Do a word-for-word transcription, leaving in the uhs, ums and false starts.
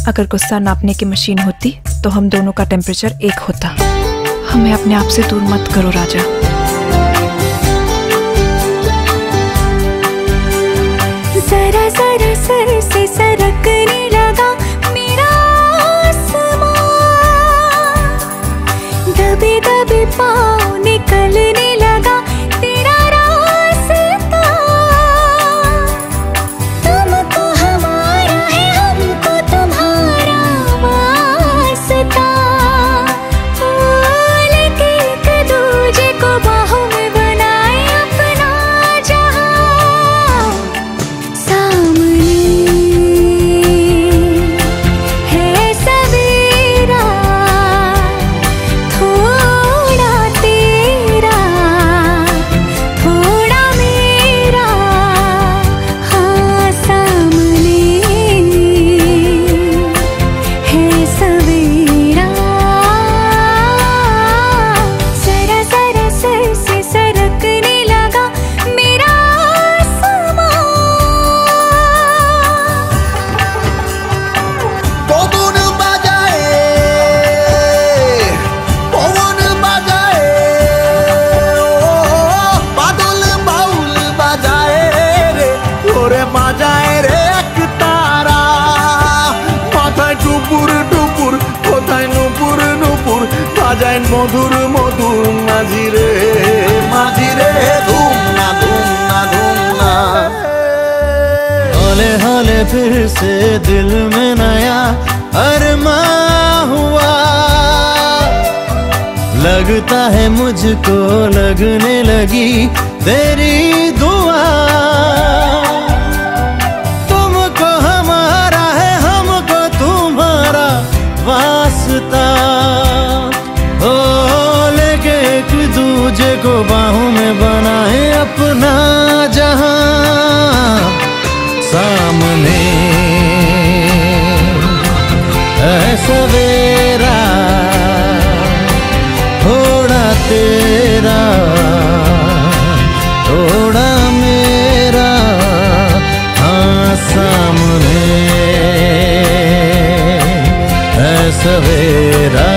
अगर गुस्सा नापने की मशीन होती तो हम दोनों का टेम्परेचर एक होता। हमें अपने आप से दूर मत करो राजा। जरा जरा सर से सरकने लगा मेरा आसमां, दबे दबे पाँव निकलने लगा तेरा रास्ता। तुमको हमारा है हमको तुम्हारा वास्ता, लेके एक दूजे को बाहों में बनाए अपना जहां। सामने है सवेरा, थोड़ा तेरा थोड़ा मेरा। हाँ सामने है सवेरा। जरा जरा सर से सरकने लगा मेरा आसमां। পবন বাজায় পবন বাজায় ও বাদল বাউল বাজায় রে ওরে বাজায় রে এক তারা। মাথায় টুপুর টুপুর কোথায় নুপুর নুপুর বাজায় মধুর মধুর মাঝি রে মাঝি রে ধুম না ধুম না ধুম না। हौले हौले फिर से दिल में नया अरमां हुआ, लगता है मुझको लगने लगी तेरी दुआ। तुमको हमारा है हमको तुम्हारा वास्ता, ओ लेके एक दूजे को बाहों में बनाए अपना जहां। सामने है सवेरा, थोड़ा तेरा थोड़ा मेरा। हाँ सामने है सवेरा।